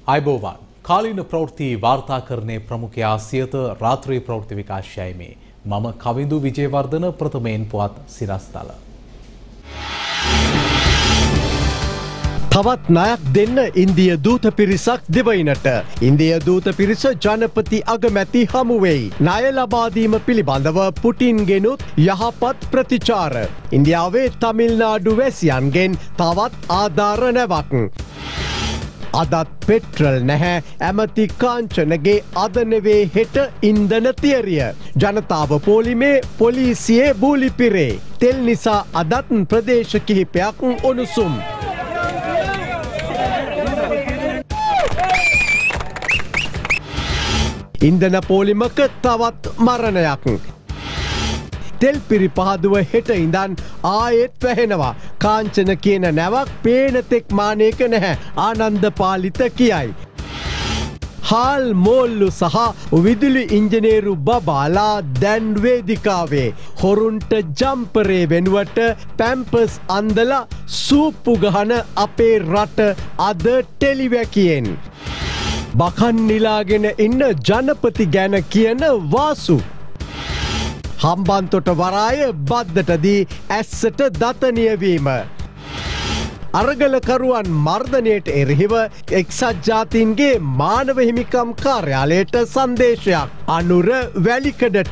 आयबोवान කාලීන ප්‍රවෘත්ති වාර්තාකරණයේ ප්‍රමුඛයා සියත රාත්‍රී ප්‍රවෘත්ති විකාශයයි මේ මම කවිඳු විජේවර්ධන ප්‍රථමයෙන් පුවත් සිරස්තල. තවත් ණයක් දෙන්න ඉන්දිය දූත පිරිසක් දෙවයිනට. ඉන්දිය දූත පිරිස ජනපති අගමැති හමු වෙයි. ණය ලබා දීම පිළිබඳව පුටින් ගෙනුත් යහපත් ප්‍රතිචාර. ඉන්දියාවේ තමිල්නාඩු වැසියන්ගෙන් තවත් ආධාර නැවක්. අදත් පෙට්‍රල් නැහැ ඇමති කාංචනගේ අද නෙවේ හෙට ඉන්ධන තියරිය. ජනතාව පොලිමේ පොලිසියේ බූලි පිරේ. තෙල් නිසා අදත් ප්‍රදේශ කිහිපයක් උණුසුම්. ඉන්ධන පෝලිමක තවත් මරණයක්. තෙල් පිරි පහදුව හෙට ඉඳන් ආයෙත් වැහෙනවා. කාංචන කියන නැවක් පේනතෙක් මානයක නැහැ. ආනන්ද පාලිත කියයි. හාල් මෝල්ලු සහ විදුලි ඉංජිනේරු බබාලා දැන් වේදිකාවේ. හොරුන්ට ජම්පරේ වෙනුවට පැම්පස් අන්දලා සූප්පු ගහන අපේ රට අද ටෙලිවැකියෙන්. බකන් නිලාගෙන ඉන්න ජනපති ගැන කියන වාසු. හම්බන්තොට වරාය බද්දටදී ඇස්සට දතනියවීම. අරගලකරුවන් මර්ධනයට එරෙහිව එක්සත් ජාතීන්ගේ මානව හිමිකම් කාර්යාලයට සංදේශයක්. අනුර වැලිකඩට.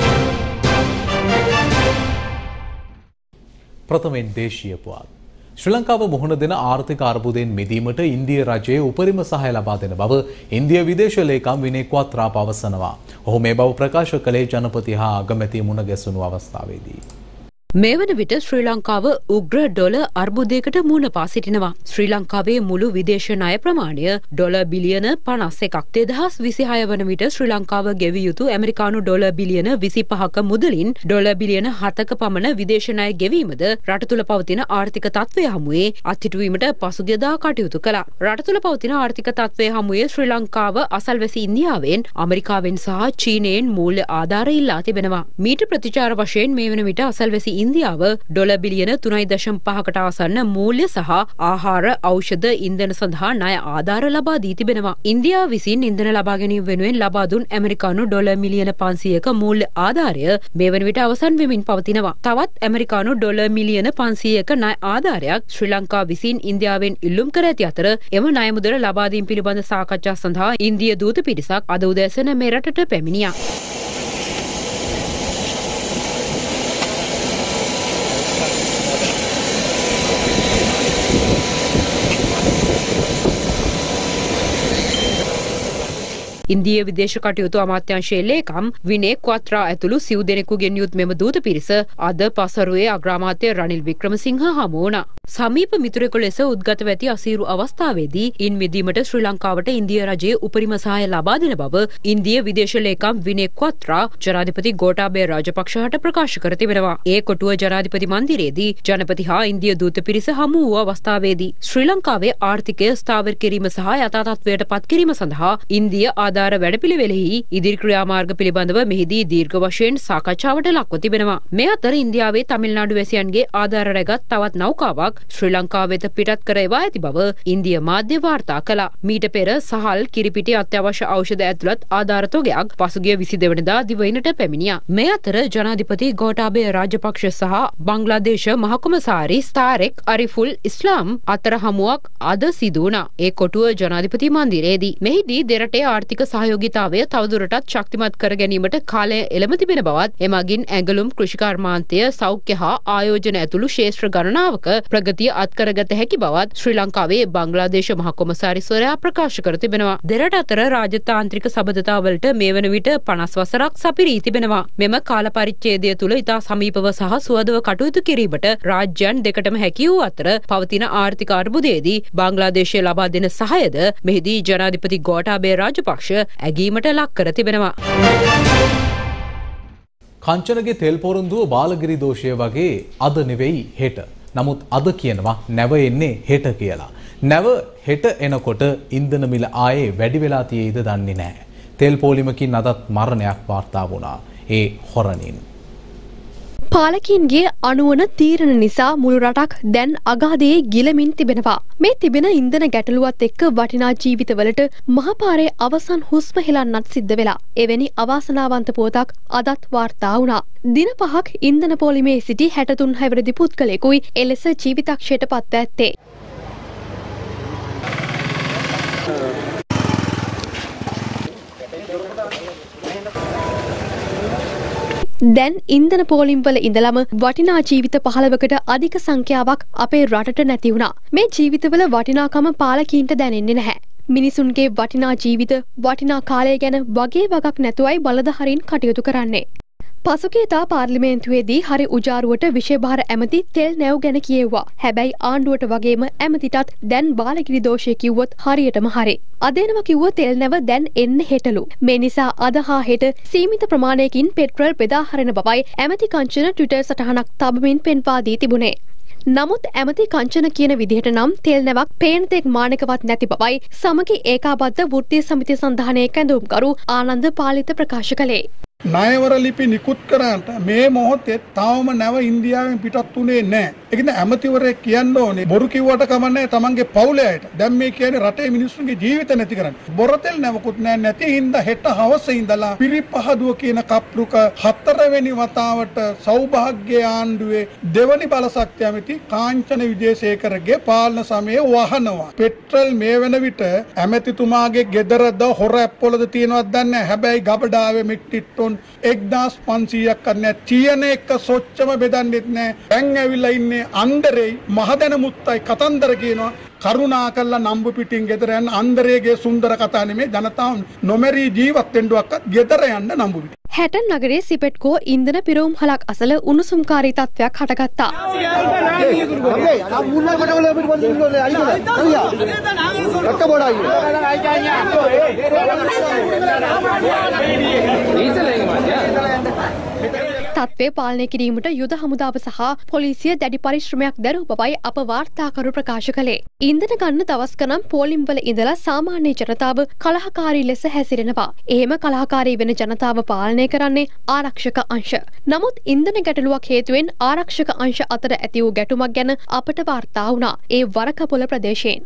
ප්‍රථමයෙන් දේශීය පුවත්. ශ්‍රී ලංකාව මුහුණ දෙන ආර්ථික අර්බුදයෙන් මිදීමට ඉන්දිය රජයේ උපරිම සහාය ලබා දෙන බව ඉන්දිය විදේශ ලේකම් විනය ක්වාත්‍රා පවසනවා. ඔහු මේ බව ප්‍රකාශ කළේ ජනපති හා අගමැති මුණ ගැසුණු අවස්ථාවේදී. මේ වන විට ශ්‍රී ලංකාව උග්‍ර ඩොල අර්බුදයකට මුහුණ පා සිටිනවා. ශ්‍රී ලංකාවේ මුළු විදේශ ණය ප්‍රමාණය ඩොල බිලියන 51ක්. 2026 වන විට ශ්‍රී ලංකාව ගෙවිය යුතු ඇමරිකානු ඩොල බිලියන 25ක මුදලින් ඩොල බිලියන 7ක පමණ විදේශ ණය ගෙවීමද රට තුළ පවතින ආර්ථික තත්ත්වය හමුවේ අත්හිටුවීමට පසුගියදා කටයුතු කළා. රට තුළ පවතින ආර්ථික තත්ත්වය හමුවේ ශ්‍රී ලංකාව අසල්වැසි ඉන්දියාවෙන් අමරිකාවෙන් සහ චීනයෙන් මූල්‍ය ආධාර ඉල්ලා තිබෙනවා. මීට ප්‍රතිචාර වශයෙන් මේ වන විට අසල්වැසි ඉන්දියාව ඩොල බිලියන 3.5කට ආසන්න මූල්‍ය සහ ආහාර ඖෂධ ඉන්ධන සඳහා ණය ආධාර ලබා දී තිබෙනවා. ඉන්දියාව විසින් ඉන්ධන ලබා ගැනීම වෙනුවෙන් ලබා දුන් ඇමරිකානු ඩොල මිලියන 500ක මූල්‍ය ආධාරය මේ වන විට අවසන් වෙමින් පවතිනවා. තවත් ඇමරිකානු ඩොල මිලියන 500ක ණය ආධාරයක් ශ්‍රී ලංකාව විසින් ඉන්දියාවෙන් ඉල්ලුම් කර ඇති අතර එම ණය මුදල ලබා දීම පිළිබඳ සාකච්ඡා සඳහා ඉන්දිය දූත පිරිසක් අද උදෑසන මේ රටට පැමිණියා. ඉන්දිය විදේශ කටයුතු අමාත්‍යාංශයේ ලේකම් විනය ක්වාත්‍රා ඇතුළු සිව් දෙනෙකුගෙන් යුත් මෙම දූත පිරිස අද පසරුවේ අග්‍රාමාත්‍ය රනිල් වික්‍රමසිංහ හමු වුණා. සමීප මිතුරෙකු ලෙස උද්ගතව ඇති අසීරු අවස්ථාවේදී ඉන් මිදීමට ශ්‍රී ලංකාවට ඉන්දිය රජයේ උපරිම සහාය ලබා දෙන බව ඉන්දිය විදේශ ලේකම් විනය ක්වාත්‍රා ජනාධිපති ගෝඨාභය රාජපක්ෂට ප්‍රකාශ කර තිබෙනවා. ඒ කොටුව ජනාධිපති මන්දිරයේදී ජනපති හා ඉන්දිය දූත පිරිස හමු වූ අවස්ථාවේදී ශ්‍රී ලංකාවේ ආර්ථිකය ස්ථාවර කිරීම සහ යථා තත්ත්වයට පත් කිරීම සඳහා ඉන්දිය ආධාර වැඩපිළිවෙලෙහි ඉදිරි ක්‍රියාමාර්ග පිළිබඳව මෙහිදී දීර්ඝ වශයෙන් සාකච්ඡාවට ලක්ව තිබෙනවා. මේ අතර ඉන්දියාවේ තමිල්නාඩු වැසියන්ගේ ආධාර රැගත් තවත් නෞකාවක් ශ්‍රී ලංකාව වෙත පිටත් කර එවා ඇති බව ඉන්දිය මාධ්‍ය වාර්තා කළා. මීට පෙර සහල් කිරිපිටි අත්‍යවශ්‍ය ඖෂධ ඇතුළත් ආධාර තොගයක් පසුගිය 22 වෙනිදා දිවයිනට පැමිණියා. මේ අතර ජනාධිපති ගෝඨාභය රාජපක්ෂ සහ බංග්ලාදේශ මහකොමසාරිස් තාරෙක් අරිෆුල් ඉස්ලාම් අතර හමුවක් අද සිදු වුණා. ඒ කොටුව ජනාධිපති මන්දිරයේදී. මෙහිදී දෙරටේ ආර්ථික සහයෝගීතාවය තවදුරටත් ශක්තිමත් කර ගැනීමට කාලය එළඹ තිබෙන බවත් එමගින් ඇඟලුම් කෘෂිකර්මාන්තය සෞඛ්‍ය හා ආයෝජන ඇතුළු ක්ෂේත්‍ර ගණනාවක ප්‍රගතිය අත්කරගත හැකි බවත් ශ්‍රී ලංකාවේ බංග්ලාදේශ මහකොමසාරිස්වරයා ප්‍රකාශ කර තිබෙනවා. දෙරට අතර රාජතාන්ත්‍රික සබඳතාවලට මේ වන විට 50 වසරක් සපිරී තිබෙනවා. මෙම කාල පරිච්ඡේදය තුළ ඉතා සමීපව සහ සුවදව කටයුතු කිරීමට රාජ්‍යයන් දෙකටම හැකි වූ අතර පවතින ආර්ථික අර්බුදයේදී බංග්ලාදේශය ලබා දෙන සහායද මෙහිදී ජනාධිපති ගෝඨාභය රාජපක්ෂ ඇගීමට ලක් කර තිබෙනවා. කංචනගේ තෙල් පොරොන්දුව බාලගිරි දෝෂය වගේ අද නෙවෙයි හෙට. නමුත් අද කියනවා නැව එන්නේ හෙට කියලා. නැව හෙට එනකොට ඉන්ධන මිල ආයේ වැඩි වෙලා තියෙයිද දන්නේ නැහැ. තෙල් පොලිමකින් අදත් මරණයක් වාර්තා වුණා. ඒ හොරණින්. පාලකීන්ගේ අනුවන තීරණ නිසා මුළු රටක් දැන් අගාධයේ ගිලමින් තිබෙනවා. මේ තිබෙන ඉන්ධන ගැටලුවත් එක්ක වටිනා ජීවිතවලට මහපාරේ අවසන් හුස්ම හෙලන්නත් සිද්ධ වෙලා. එවැනි අවාසනාවන්ත පුවතක් අදත් වාර්තා වුණා. දින 5ක් ඉන්ධන පොලිමේ සිටි 63 හැවිරිදි පුද්ගලයෙකුයි එලෙස ජීවිතක්ෂයට පත්ව ඇත්තේ. දැන් ඉන්ධන පෝලිම්වල ඉඳලම වටිනා ජීවිත 15කට අධික සංඛ්‍යාවක් අපේ රටට නැති වුණා. මේ ජීවිතවල වටිනාකම පාලකීන්ට දැනෙන්නේ නැහැ. මිනිසුන්ගේ වටිනා ජීවිත වටිනා කාලය ගැන වගේ වගක් නැතුවයි බලධාරීන් කටයුතු කරන්නේ. පසුගියදා පාර්ලිමේන්තුවේදී හරි උජාරුවට විශේෂභාර ඇමති තෙල් නැව් ගැන කියෙව්වා. හැබැයි ආණ්ඩුවට වගේම ඇමතිටත් දැන් බාලගිරි දෝෂය කිව්වොත් හරියටම හරි. අදේනම කිව්ව තෙල් නැව දැන් එන්න හෙටලු. මේ නිසා අද හා හෙට සීමිත ප්‍රමාණයකින් පෙට්‍රල් බෙදා හරින බවයි ඇමති කංචන ට්විටර් සටහනක් තබමින් පෙන්වා දී තිබුණේ. නමුත් ඇමති කංචන කියන විදිහට නම් තෙල් නැවක් පේනතෙක් මානකවත් නැති බවයි සමගි ඒකාබද්ධ වෘත්තීය සමිතිය සන්ධානයේ කැඳවුම්කරු ආනන්ද පාලිත ප්‍රකාශ කළේ. ණයවර ලිපි නිකුත් කරාට මේ මොහොතේ තාවම නැව ඉන්දියාවෙන් පිටත් උනේ නැහැ. ඒ කියන්නේ ඇමතිවරයෙක් කියන්න ඕනේ බොරු කිව්වට කමන්නේ තමන්ගේ පවුලේ අයට. දැන් මේ කියන්නේ රටේ මිනිස්සුන්ගේ ජීවිත නැති කරන්නේ. බොරතෙල් නැවකුත් නැහැ නැති හින්දා හෙට හවස ඉඳලා පිරිපහදුව කියන කප්රුක 4 වෙනි වතාවට සෞභාග්‍ය ආණ්ඩුවේ දෙවනි බලශක්ති ඇමති කාංචන විජේසේකරගේ පාලන සමයේ වහනවා. පෙට්‍රල් මේ වෙන විට ඇමතිතුමාගේ ගෙදරද හොර ඇප්පොලද තියෙනවද දන්නේ නැහැ. හැබැයි ගබඩාවේ මිට්ටිට්ටෝ 1500ක් කරන්නේ තියෙන එක සොච්චම බෙදන්නෙත් නෑ. දැන් ඇවිල්ලා ඉන්නේ අන්දරේ මහදැන මුත්තයි කතන්දර කියනවා. කරුණා කළා නම්බු පිටින් ගෙදර යන්න. අන්දරේගේ සුන්දර කතා නෙමේ. ජනතාව නොමරී ජීවත් වෙන්නවත් ගෙදර යන්න නම්බු පිටින්. හැටන් නගරයේ සිපෙට්කෝ ඉන්ධන පිරවුම් හලක් අසල උණුසුම්කාරී තත්ත්වයක් හටගත්තා. තත්ත්වය පාලනය කිරීමට යුද හමුදාව සහ පොලිසිය දැඩි පරිශ්‍රමයක් දැරූ බවයි අප වාර්තාකරු ප්‍රකාශ කළේ. ඉන්ධන ගන්න දවස් ගණන් පෝලිම්වල ඉඳලා සාමාන්‍ය ජනතාව කලහකාරී ලෙස හැසිරෙනවා. එහෙම කලහකාරී වෙන ජනතාව පාලනය කරන්නේ ආරක්ෂක අංශ. නමුත් ඉන්ධන ගැටලුවක් හේතුවෙන් ආරක්ෂක අංශ අතර ඇති වූ ගැටුමක් ගැන අපට වාර්තා වුණා. ඒ වරකපොළ ප්‍රදේශයෙන්.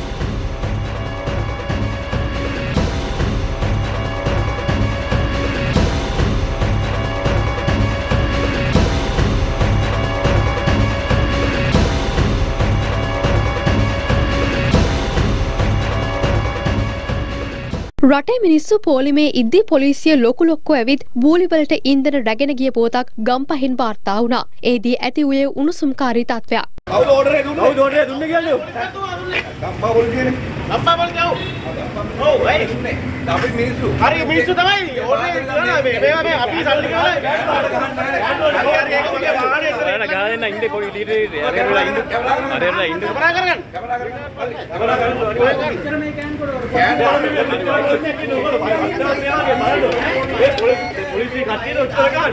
රටේ මිනිස්සු පොලිමේ ඉද්දී පොලිසිය ලොක්කු ඇවිත් බූලිවලට ඉන්ධන රැගෙන ගිය පුවතක් ගම්පහින් වාර්තා වුණා. එෙහිදී ඇති වූයේ උණුසුම්කාරී තත්ත්වයක්. කවුද ඕඩරේ දුන්නේ? කවුද ඕඩරේ දුන්නේ කියන්නේ? ගම්පා පොලිසියනේ. ගම්පා පොලිසිය. ඔව් ඒ දුන්නේ. අපි මිනිස්සු. හරි මිනිස්සු තමයි ඕඩරේ දුන්නා මේ අපි සල්ලි කාලා හරි ඒක මගේ වාහනේ ඉස්සරහ ගාලා දෙන්න ඉන්නේ පොඩි ඊට අරගෙන ඉන්න. අරගෙන ඉන්න. කැමරා කරගන්න. කැමරා කරගන්න. ඉතර මේ කෑන් කොට. පොලිසිය කට්ටියට උත්තර ගන්න.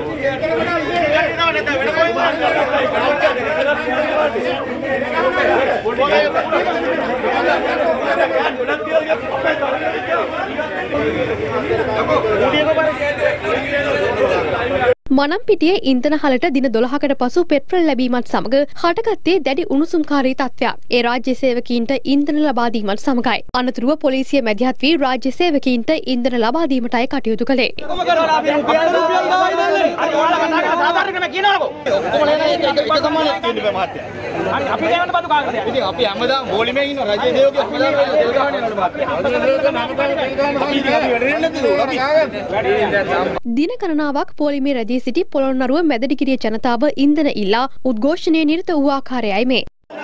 මනම්පිටියේ ඉන්ධන හලට දින 12කට පසු පෙට්‍රල් ලැබීමත් සමග හටගත්තේ දැඩි උණුසුම්කාරී තත්ත්වයක්. ඒ රාජ්‍ය සේවකීන්ට ඉන්ධන ලබා දීමත් සමගයි. අනතුරුව පොලිසිය මැදිහත් වී රාජ්‍ය සේවකීන්ට ඉන්ධන ලබා දීමටයි කටයුතු කළේ. අපි හැමදාම බෝලිමේ ඉන්න රජයේ දේවගේ දින ගණනාවක් පොලිමේ රැඳී සිටි පොළොන්නරුව මැදදිගිරිය ජනතාව ඉන්ධන ඉල්ලා උද්ඝෝෂණයේ නිරත වූ ආකාරයයි මේ.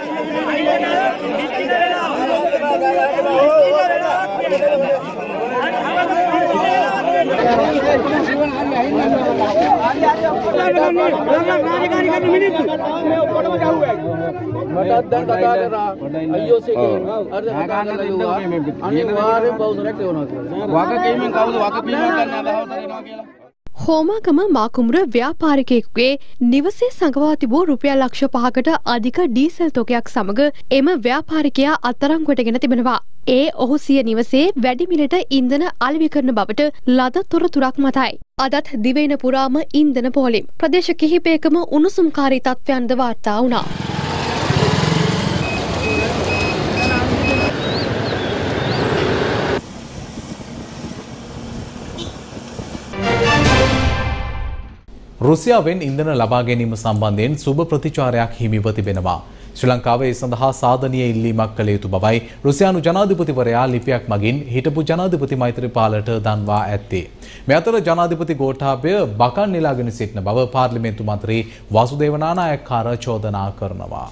මටත් දැන් කතා කරා IOC එකෙන් අර කතා කරලා අනිවාර්යෙන් බෞද්ධරක් එවනවා කියලා. වගකීමෙන් කවුද වගකීමක් ගන්න අදහස් කරනවා කියලා. හෝමාගම මාකුම්ර ව්‍යාපාරිකයෙකුගේ නිවසේ සඟවා තිබූ රුපියල් ලක්ෂ 5කට අධික ඩීසල් තොගයක් සමග එම ව්‍යාපාරිකයා අත්අඩංගුවටගෙන තිබෙනවා. ඒ ඔහු සිය නිවසේ වැඩි මිලට ඉන්ධන අලෙවි කරන බවට ලද තොරතුරක් මතයි. අදත් දිවයින පුරාම ඉන්ධන පෝලිම් ප්‍රදේශ කිහිපයකම උණුසුම්කාරී තත්ත්වයන්ද වාර්තා වුණා. රුසියාවෙන් ඉන්ධන ලබා ගැනීම සම්බන්ධයෙන් සුබ ප්‍රතිචාරයක් හිමිව තිබෙනවා. ශ්‍රී ලංකාව ඒ සඳහා සාධනීය ඉල්ලීමක් කළ යුතු බවයි රුසියානු ජනාධිපතිවරයා ලිපියක් මගින් හිටපු ජනාධිපති මෛත්‍රීපාලට දන්වා ඇත්තේ. මේ අතර ජනාධිපති ගෝඨාභය බකන් නෙලාගෙන සිටින බව පාර්ලිමේන්තු මන්ත්‍රී වාසුදේව නානායක්කාර චෝදනා කරනවා.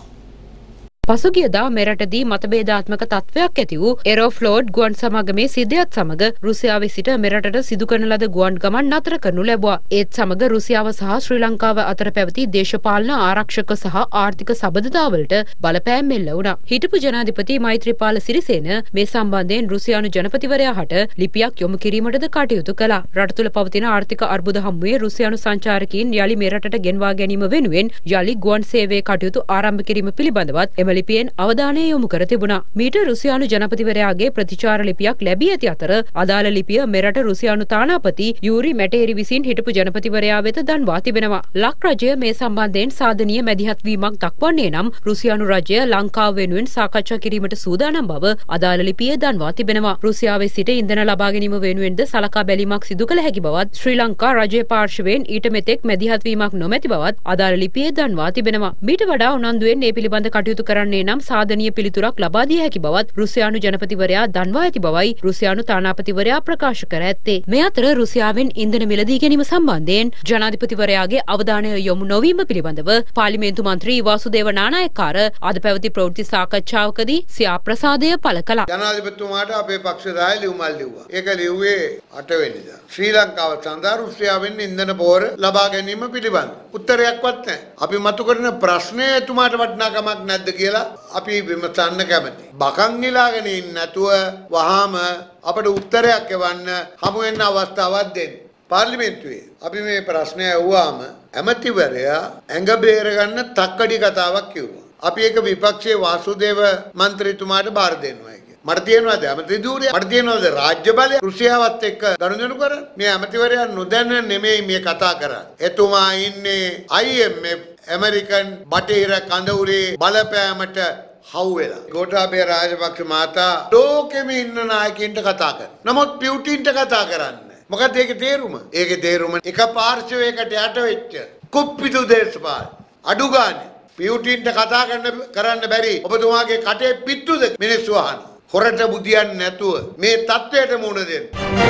පසුගියදා මෙරටදී මතභේදාත්මක තත්ත්වයක් ඇති වූ එරෝෆ්ලෝඩ් ගුවන් සමාගමේ සිද්ධියත් සමග රුසියාවේ සිට මෙරටට සිදු කරන ලද ගුවන් ගමන් නතර කරනු ලැබුවා. ඒත් සමග රුසියාව සහ ශ්‍රී ලංකාව අතර පැවති දේශපාලන ආරක්ෂක සහ ආර්ථික සබඳතාවලට බලපෑම් එල්ල වුණා. හිටපු ජනාධිපති මෛත්‍රීපාල සිරිසේන මේ සම්බන්ධයෙන් රුසියානු ජනපතිවරයා හට ලිපියක් යොමු කිරීමටද කටයුතු කළා. රට තුළ පවතින ආර්ථික අර්බුද හමුවේ රුසියානු සංචාරකීන් යලි මෙරටට ගෙන්වා ගැනීම වෙනුවෙන් යලි ගුවන් සේවයේ කටයුතු ආරම්භ කිරීම පිළිබඳවත් එම ලිපියෙන් අවධානය යොමු කර තිබුණා. මීට රුසියානු ජනපතිවරයාගේ ප්‍රතිචාර ලිපියක් ලැබී ඇති අතර අදාළ ලිපිය මෙරට රුසියානු තානාපති යූරි මැටේරි විසින් හිටපු ජනපතිවරයා වෙත දන්වා තිබෙනවා. ලක් රජය මේ සම්බන්ධයෙන් සාධනීය මැදිහත් වීමක් දක්වන්නේ නම් රුසියානු රජය ලංකාව වෙනුවෙන් සාකච්ඡා කිරීමට සූදානම් බව අදාළ ලිපියේ දන්වා තිබෙනවා. රුසියාවේ සිට ඉන්ධන ලබා ගැනීම වෙනුවෙන්ද සලකා බැලීමක් සිදු කළ හැකි බවත් ශ්‍රී ලංකා රජයේ පාර්ශවයෙන් ඊට මෙතෙක් මැදිහත් වීමක් නොමැති බවත් අදාළ ලිපියේ දන්වා තිබෙනවා. මීට වඩා උනන්දුවෙන් මේ පිළිබඳ කටයුතු කරන්නේ නම් සාධනීය පිළිතුරක් ලබා දිය හැකි බවත් රුසියානු ජනපතිවරයා දන්වා ඇති බවයි රුසියානු තානාපතිවරයා ප්‍රකාශ කර ඇත්තේ. මේ අතර රුසියාවෙන් ඉන්ධන මිලදී ගැනීම සම්බන්ධයෙන් ජනාධිපතිවරයාගේ අවධානය යොමු නොවීම පිළිබඳව පාර්ලිමේන්තු මන්ත්‍රී වාසුදේව නානායක්කාර අද පැවති ප්‍රවෘත්ති සාකච්ඡාවකදී සිය අප්‍රසාදය පළ කළා. ජනාධිපතිතුමාට අපේ පක්ෂදාය ලියුමක් ලිව්වා. ඒක ලිව්වේ 8 වෙනිදා. ශ්‍රී ලංකාව සඳහා රුසියාවෙන් ඉන්ධන පොහොර ලබා ගැනීම පිළිබඳ උත්තරයක්වත් නැහැ. අපි මතු කරන ප්‍රශ්නය එතුමාට වටිනාකමක් නැද්ද කියලා අපි විමසන්න කැමතියි. බකන් නිලාගෙන ඉන්නේ නැතුව වහාම අපට උත්තරයක් එවන්න හමු වෙන්න අවස්ථාවක් දෙන්න. පාර්ලිමේන්තුවේ අපි මේ ප්‍රශ්නය අහුවාම ඇමතිවරයා ඇඟ බේර ගන්න තක්කඩි කතාවක් කිව්වා. අපි ඒක විපක්ෂයේ වාසුදේව මන්ත්‍රීතුමාට බාර දෙනවා කියලා. මට තියෙනවද ඇමති ධූරය? මට තියෙනවද රාජ්‍ය බලය? රුසියාවත් එක්ක ගනුදෙනු කරන්නේ? මේ ඇමතිවරයා නොදැන නෙමෙයි මේ කතා කරන්නේ. එතුමා ඉන්නේ IMF ඇමරිකන් බටහිර කඳවුරේ බලපෑමට හවු වෙලා. ගෝඨාභය රාජපක්ෂ මහතා ලෝකෙම ඉන්න නායකයින්ට කතා කරනවා. නමුත් පියුටින්ට කතා කරන්නේ. මොකද ඒකේ තේරුම? ඒකේ තේරුම එක පාර්ශවයකට යට වෙච්ච කුප්පිතු දේශපාල අඩු ගානේ පියුටින්ට කතා කරන්න බැරි ඔබතුමාගේ කටේ පිට්ටුද මිනිස්සු අහන. හොරට බුදියන්නේ නැතුව මේ තත්ත්වයට මුහුණ දෙන්න.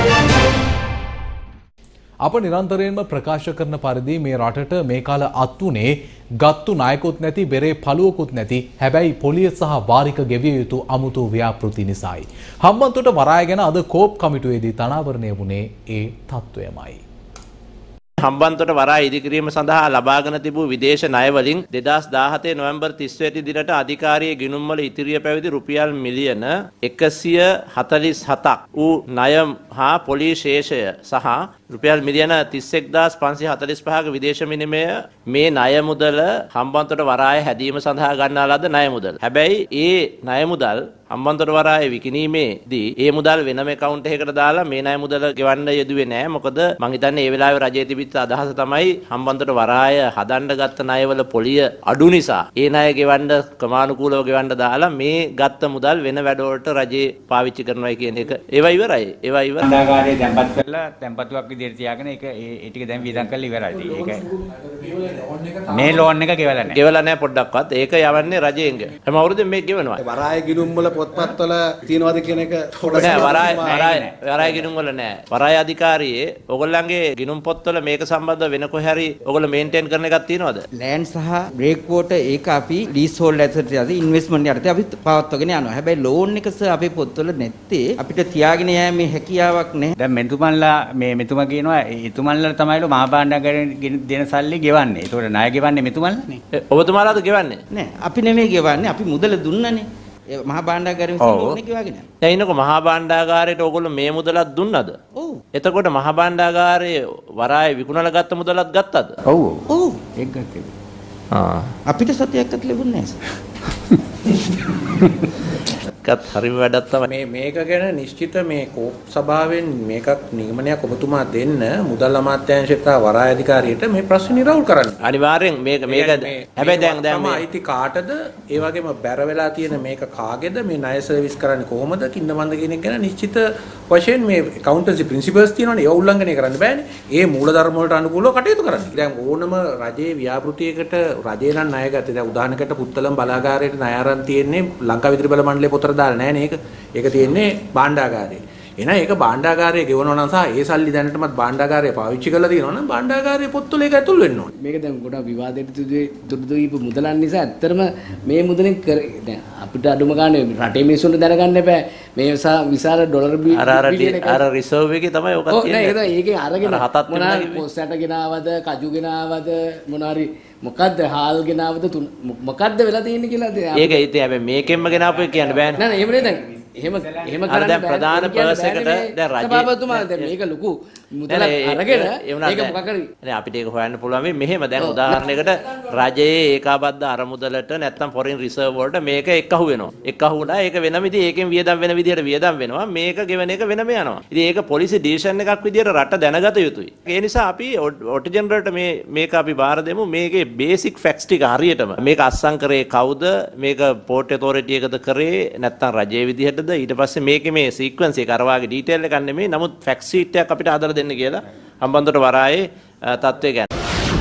අප නිරන්තරයෙන්ම ප්‍රකාශ කරන පරිදි මේ රටට මේ කාල අත්වුනේ ගත්තු නායකුත් නැති බෙරේ පළුවකුත් නැති හැබැයි පොලිය සහ වාරික ගෙවිය යුතු අමුතු ව්‍යාපෘති නිසායි. හම්බන්තොට වරාය ගැන අද කෝප් කමිටුවේදී තනාවරණය වුණේ ඒ තත්ත්වයමයි. හම්බන්තොට වරාය ඉදිකිරීම සඳහා ලබාගෙන තිබූ විදේශ ණය වලින් 2017 නොවැම්බර් 30 වෙනි දිනට අධිකාරියේ ගිණුම් වල ඉතිරිය පැවති රුපියල් මිලියන 147ක් වූ ණය හා පොලී ශේෂය සහ රුපියල් මිලියන 31545ක විදේශ විනිමය මේ ණය මුදල හම්බන්තොට වරාය හැදීම සඳහා ගන්නා ලද ණය මුදල්. හැබැයි ඒ ණය මුදල් හම්බන්තොට වරාය විකිණීමේදී ඒ මුදල් වෙනම account එකකට දාලා මේ ණය මුදල ගෙවන්න යෙදුවේ නැහැ. මොකද මං හිතන්නේ ඒ වෙලාවේ රජයේ තිබිච්ච අදහස තමයි හම්බන්තොට වරාය හදන්න ගත්ත ණයවල පොලිය අඩු නිසා ඒ ණය ගෙවන්න ක්‍රමානුකූලව ගෙවන්න දාලා මේ ගත්ත මුදල් වෙන වැඩවලට රජේ පාවිච්චි කරනවා කියන එක. ඒවා ඉවරයි. ඒවා ඉවරයි. අන්දාගාරයේ දැන්පත් කරලා දැන්පතුවක් විදිහට තියාගෙන ඒක ඒ ටික දැන් වියදම් කරලා ඉවරයි. ඒක මේ ලෝන් එක ගෙවලා නැහැ. ගෙවලා නැහැ පොඩ්ඩක්වත්. ඒක යවන්නේ රජයෙන්. හැම අවුරුද්දෙම මේක ගෙවනවා. වරාය ගිණුම් වල පොත්පත්වල තියනවාද කියන එක වරාය ගිණුම් වල නෑ. වරාය අධිකාරියේ ඔයගොල්ලන්ගේ ගිණුම් පොත්වල මේක සම්බන්ධව වෙන කොහේ හරි ඔයගොල්ලෝ මේන්ටේන් කරන එකක් තියනවද? ලෑන්ඩ් සහ බ්‍රේක් වෝටර් ඒක අපි ලීස් හෝල්ඩ් ඇසට් යටි ඉන්වෙස්ට්මන්ට් යටි අපි පවත්වාගෙන යනවා. හැබැයි ලෝන් එක අපේ පොත්වල නැත්තේ අපිට තියාගෙන යෑමේ හැකියාවක් නැහැ. දැන් මෙතුමන්ලා මෙතුමා කියනවා එතුමන්ලා තමයිලු මහා භාණ්ඩාගාරයෙන් දෙන සල්ලි ගෙවන්නේ. ඒතකොට ණය ගෙවන්නේ මෙතුමන්ලානේ. ඔබතුමාලාද ගෙවන්නේ? නෑ අපි නෙමෙයි ගෙවන්නේ. අපි මුදල දුන්නනේ. ඒ මහා භාණ්ඩාගාරයෙන් ලෝන් එක ගෙවාගෙන යනවා. දැන් ඉන්නකො මහා භාණ්ඩාගාරයට ඕගොල්ලෝ මේ මුදලක් දුන්නද? ඔව්. එතකොට මහා භාණ්ඩාගාරයේ වරායේ විකුණලා ගත්ත මුදලක් ගත්තද? ඔව්. ඔව්. ඒක ගත්තා. අපිට සතියක්වත් ලැබුණේ නැහැ. කත් හරිම වැඩක් තමයි. මේක ගැන නිශ්චිත මේ කෝප් සභාවෙන් මේකක් නිගමනයක් ඔබතුමා දෙන්න මුදල් අමාත්‍යාංශයට වරාය අධිකාරියට මේ ප්‍රශ්නේ නිරවුල් කරන්න. අනිවාර්යෙන් මේක හැබැයි දැන් මේ අයිති කාටද? ඒ වගේම බැර වෙලා තියෙන මේක කාගේද? මේ ණය සර්විස් කරන්නේ කොහොමද? කින්නමන්ද කියන එක ගැන නිශ්චිත වශයෙන් මේ accountancy principles තියෙනවනේ. ඒව උල්ලංඝනය කරන්න බෑනේ. ඒ මූලධර්ම වලට අනුකූලව කටයුතු කරන්න. දැන් ඕනම රජයේ ව්‍යාපෘතියකට රජේ නම් ණය ගත්තේ. දැන් උදාහරණයකට පුත්තලම් බලාගාරයට ණය අරන් තියෙන්නේ ලංකා විදුලි බල මණ්ඩලයේ පොතට දාලා නැහැ නේ ඒක. ඒක තියෙන්නේ භාණ්ඩාගාරයේ. එහෙනම් ඒක භාණ්ඩාගාරයේ ගෙවනවා නම් සහ ඒ සල්ලි දැනටමත් භාණ්ඩාගාරයේ පාවිච්චි කරලා තියෙනවා නම් භාණ්ඩාගාරයේ පොත්වල ඒක ඇතුල් වෙන්න ඕනේ. මේක දැන් ගොඩක් විවාදයට දුරු මුදලන් නිසා ඇත්තටම මේ මුදලෙන් දැන් අපිට අඩුම ගානේ රටේ මිනිස්සුන්ට දැනගන්න බෑ මේ විශාල ඩොලර් බිලියන එක අර රිසර්ව් එකේ තමයි ඔකත් තියෙන්නේ. ඔව් නේද? ඒකේ අරගෙන මොනාරි පොස්සට ගෙනාවද කජු ගෙනාවද මොනාරි මොකද්ද හාල් ගෙනාවද මොකද්ද වෙලා තියෙන්නේ කියලා ඒක ඉතින් හැබැයි මේකෙන්ම ගෙනාපු එක කියන්න බෑනේ. නෑ එහෙම නේ දැන් එහෙම කරන්න දැන් ප්‍රධාන පර්ස් එකට දැන් රජේ සභාපතිතුමා දැන් මේක ලොකු මුදලක් අරගෙන ඒක මොකක් හරි නේ අපිට ඒක හොයන්න පුළුවන් මෙහෙම දැන් උදාහරණයකට රජයේ ඒකාබද්ධ අරමුදලට නැත්තම් ෆොරින් රිසර්ව් වලට මේක එක්කහුව වෙනවා. එක්කහුව වුණා ඒක වෙනම ඉතින් ඒකෙන් වියදම් වෙන විදියට වියදම් වෙනවා. මේක ගෙවන එක වෙනම යනවා. ඉතින් ඒක පොලිසි ඩිසිෂන් එකක් විදියට රට දැනගත යුතුයි. ඒ නිසා අපි ඔටි ජෙනරල්ට මේක අපි බාර දෙමු. මේකේ බේසික් ෆැක්ට්ස් ටික හරියටම මේක අස්සම් කරේ කවුද? මේක පෝර්ට් ඔතොරිටි එකද කරේ නැත්තම් රජයේ විදිහටද? ඊට පස්සේ මේකේ මේ සීක්වන්ස් එක අර වාගේ ඩීටේල් එකක් නෙමෙයි. නමුත් ෆැක්ට් ෂීට් එකක් අපිට හදලා දෙන්න කියලා හම්බන්තොට වරායේ තත්ත්වය ගැන.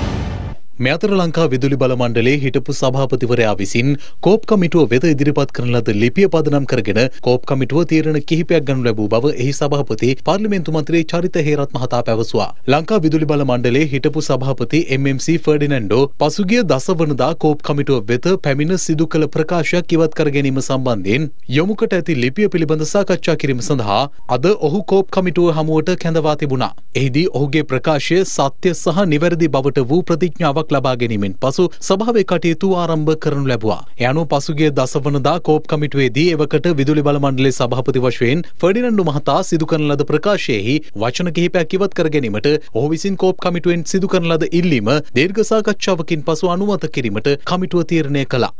මේ අතර ලංකා විදුලි බල මණ්ඩලයේ හිටපු සභාපතිවරයා විසින් කෝප් කමිටුව වෙත ඉදිරිපත් කරන ලද ලිපිය පදනම් කරගෙන කෝප් කමිටුව තීරණ කිහිපයක් ගනු ලැබූ බව එහි සභාපති පාර්ලිමේන්තු මන්ත්‍රී චරිත හේරත් මහතා පැවසුවා. ලංකා විදුලි බල මණ්ඩලයේ හිටපු සභාපති MMC ෆර්ඩිනැන්ඩෝ පසුගිය දසවනදා කෝප් කමිටුව වෙත පැමිණ සිදු කළ ප්‍රකාශයක් ඉවත් කර ගැනීම සම්බන්ධයෙන් යොමුකට ඇති ලිපිය පිළිබඳ සාකච්ඡා කිරීම සඳහා අද ඔහු කෝප් කමිටුව හමුවට කැඳවා තිබුණා. එහිදී ඔහුගේ ප්‍රකාශය සත්‍ය සහ නිවැරදි බවට වූ ප්‍රතිඥාවක් ලබා ගැනීමෙන් පසු සභාවේ කටයුතු ආරම්භ කරනු ලැබුවා. ඒ අනුව පසුගිය දසවනදා කෝප් කමිටුවේදී එවකට විදුලි බල මණ්ඩලයේ සභාපති වශයෙන් ෆර්ඩිනැන්ඩෝ මහතා සිදු කරන ලද ප්‍රකාශයෙහි වචන කිහිපයක් ඉවත් කර ගැනීමට ඔහු විසින් කෝප් කමිටුවෙන් සිදු කරන ලද ඉල්ලීම දීර්ඝ සාකච්ඡාවකින් පසු අනුමත කිරීමට කමිටුව තීරණය කළා.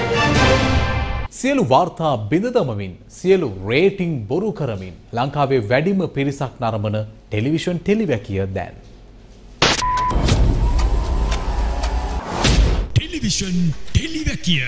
සියලු වාර්තා බිඳ දමමින් සියලු රේටිං බොරු කරමින් ලංකාවේ වැඩිම පිරිසක් නරඹන ටෙලිවිෂන් ටෙලිවැකිය දැන් ටෙලිවැකිය.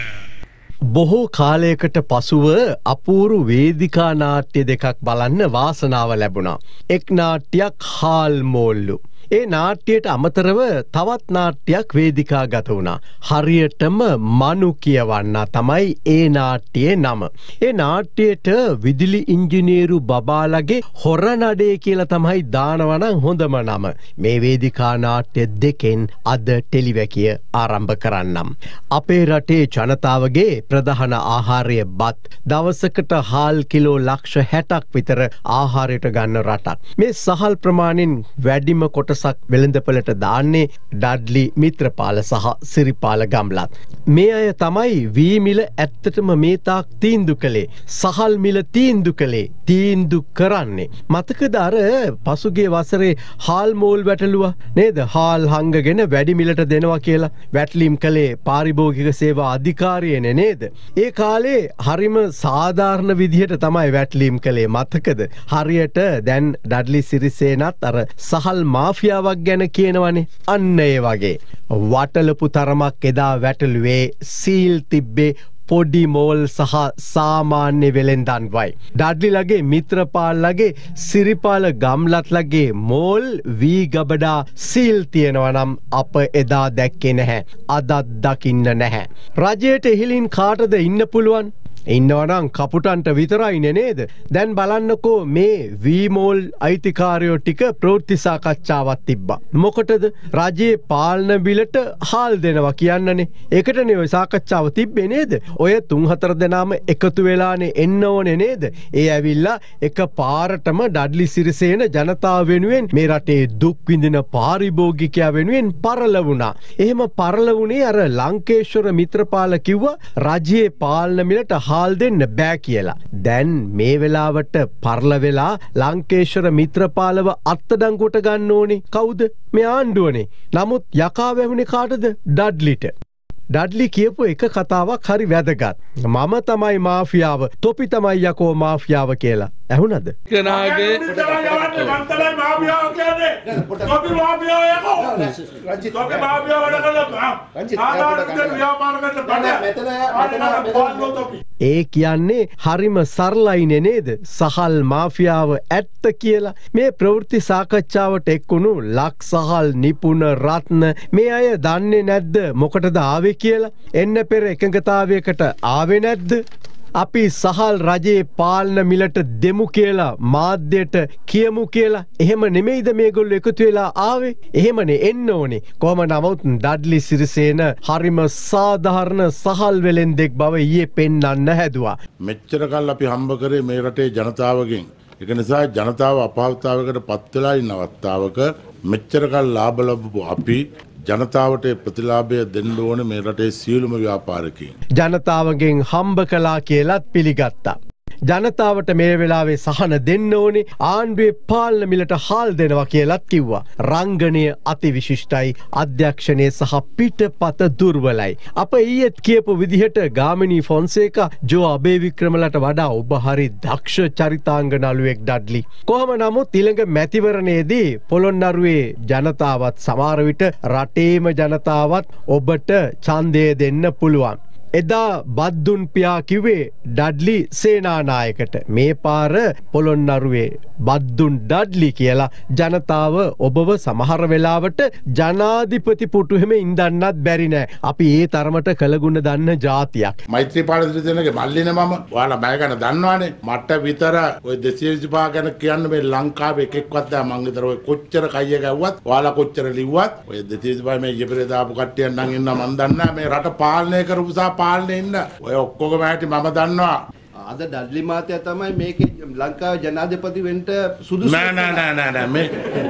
බොහෝ කාලයකට පසුව අපූරු වේදිකා නාට්‍ය දෙකක් බලන්න වාසනාව ලැබුණා. එක් නාට්‍යයක් හාල් මෝල්ලු. ඒ නාට්‍යයට අමතරව තවත් නාට්‍යයක් වේදිකාගත වුණා. හරියටම මනු කියවන්න තමයි ඒ නාට්‍යයේ නම. ඒ නාට්‍යයට විදුලි ඉංජිනේරු බබාලගේ හොර නඩේ කියලා තමයි දානවනම් හොඳම නම. මේ වේදිකා නාට්‍ය දෙකෙන් අද ටෙලිවැකිය ආරම්භ කරන්නම්. අපේ රටේ ජනතාවගේ ප්‍රධාන ආහාරය බත්. දවසකට හාල් කිලෝ ලක්ෂ 60ක් විතර ආහාරයට ගන්න රටක්. මේ සහල් ප්‍රමාණයෙන් වැඩිම කොටස වෙළඳපළට දාන්නේ ඩඩ්ලි මිත්‍රපාල සහ සිරිපාල ගම්ලත්. මේ අය තමයි වී මිල ඇත්තටම මේ තාක් තීන්දු කළේ. සහල් මිල තීන්දු කළේ. තීන්දු කරන්නේ. මතකද අර පසුගිය වසරේ හාල් මෝල් වැටලුවා නේද? හාල් හංගගෙන වැඩි මිලට දෙනවා කියලා වැටලීම් කළේ පාරිභෝගික සේවා අධිකාරියනේ නේද? ඒ කාලේ හරිම සාධාරණ විදිහට තමයි වැටලීම් කළේ. මතකද? හරියට දැන් ඩඩ්ලි සිරිසේනත් අර සහල් මාෆියා ගැන කියනවනේ. අන්න ඒ වගේ වටලපු තරමක් එදා වැටලුවේ සීල් තිබ්බේ පොඩි මෝල් සහ සාමාන්‍ය වෙළෙන්දන්වයි. ඩඩ්ලිලගේ මිත්‍රපාල්ලගේ සිරිපාල ගම්ලත්ලගේ මෝල් වී ගබඩා සීල් තියෙනවනම් අප එදා දැක්කේ නැහැ. අදත් දකින්න නැහැ. රජයට එහිලින් කාටද ඉන්න පුළුවන්? ඉන්නවනම් කපුටන්ට විතරයිනේ නේද? දැන් බලන්නකෝ මේ වීමෝල් අයිතිකාරයෝ ටික ප්‍රවෘත්ති සාකච්ඡාවක් තිබ්බා. මොකටද? රජයේ පාලන බිලට හාල් දෙනවා කියන්නනේ. ඒකටනේ ඔය සාකච්ඡාව තිබ්බේ නේද? ඔය 3-4 දෙනාම එකතු වෙලානේ එන්න ඕනේ නේද? ඒ ඇවිල්ලා එක පාරටම ඩඩ්ලි සිරිසේන ජනතාව වෙනුවෙන් මේ රටේ දුක් විඳින පාරිභෝගිකයා වෙනුවෙන් පරල වුණා. එහෙම පරල වුණේ අර ලංකේශ්වර මිත්‍රපාල කිව්වා රජයේ පාලන මිලට හාල් දෙන්න බෑ කියලා. දැන් මේ වෙලාවට පරල වෙලා ලංකේශ්වර මිත්‍රපාලව අත්අඩංගුවට ගන්න ඕනේ. කවුද? මේ ආණ්ඩුවනේ. නමුත් යකා වැහුනේ කාටද? ඩඩ්ලිට. ඩඩ්ලි කියපු එක කතාවක් හරි වැදගත්. මම තමයි මාෆියාව, තොපි තමයි යකෝ මාෆියාව කියලා. ඇහුණද? කෙනාගේ මන්තලයි මාෆියාව කියන්නේ. තොපි මාෆියාව යකෝ. රංජිත් තොපි මාෆියාව වැඩ කළා. ආදායම් ව්‍යාපාර කරන තොපි. ඒ කියන්නේ හරිම සරලයිනේ නේද? සහල් මාෆියාව ඇත්ත කියලා. මේ ප්‍රවෘත්ති සාකච්ඡාවට එක්වුණු ලක් සහල් නිපුණ රත්න මේ අය දන්නේ නැද්ද මොකටද ආවේ කියලා? එන්න පෙර එකඟතාවයකට ආවේ නැද්ද? අපි සහල් රජයේ පාලන මිලට දෙමු කියලා මාධ්‍යයට කියමු කියලා. එහෙම නෙමෙයිද මේගොල්ලෝ එකතු වෙලා ආවේ? එහෙමනේ එන්න ඕනේ. කොහොම නමුත් ඩඩ්ලි සිරිසේන හරිම සාධාරණ සහල් වෙලෙන්දෙක් බව ඊයේ පෙන්වන්න හැදුවා. මෙච්චර කල් අපි හම්බ කරේ මේ රටේ ජනතාවගෙන්. ඒක නිසා ජනතාව අපහසුතාවයකට පත් වෙලා ඉන්න අවස්ථාවක මෙච්චර කල් ලාභ ලැබපු අපි ජනතාවට ප්‍රතිලාභය දෙන්න ඕන මේ රටේ සියලුම ව්‍යාපාරිකයින්. ජනතාවගෙන් හම්බ කළා කියලත් පිළිගත්තා. ජනතාවට මේ වෙලාවේ සහන දෙන්න ඕනේ. ආණ්ඩුවේ පාලන මිලට හාල් දෙනවා කියලත් කිව්වා. රංගනය අතිවිශිෂ්ටයි, අධ්‍යක්ෂණය සහ පිටපත දුර්වලයි. අප ඊයේත් කියපු විදිහට ගාමිණී ෆොන්සේකා ජෝ අබේවික්‍රමලට වඩා ඔබ හරි දක්ෂ චරිතාංග නළුවෙක් ඩඩ්ලි. කොහොම නමුත් ඊළඟ මැතිවරණයේදී පොළොන්නරුවේ ජනතාවත් සමහර විට රටේම ජනතාවත් ඔබට ඡන්දය දෙන්න පුළුවන්. එදා බද්දුන් පියා කිව්වේ ඩඩ්ලි සේනානායකට. මේ පාර පොළොන්නරුවේ බද්දුන් ඩඩ්ලි කියලා ජනතාව ඔබව සමහර වෙලාවට ජනාධිපති පුටුවෙම ඉඳන්නත් බැරි නෑ. අපි ඒ තරමට කළගුණ දන්න ජාතියක්. මෛත්‍රීපාල සිරිසේනගේ මල්ලිනේ මම. ඔයාලා බය ගන්න දන්නවනේ. මට විතර ওই 225 ගැන කියන්න මේ ලංකාවේ එකෙක්වත් නැහැ. මං විතර ඔය කොච්චර කයිය ගැව්වත්, ඔයාලා කොච්චර ලිව්වත් ඔය 225 මේ ඊපෙරේ දාපු කට්ටියන් නම් ඉන්නවා මන් දන්නා. මේ රට පාලනය කරපු සා පාලනේ ඉන්න ඔය ඔක්කොගම ඇටි මම දන්නවා. අද ඩඩ්ලි මාතයා තමයි මේකේ ලංකාවේ ජනාධිපති වෙන්න සුදුසු. නෑ මේ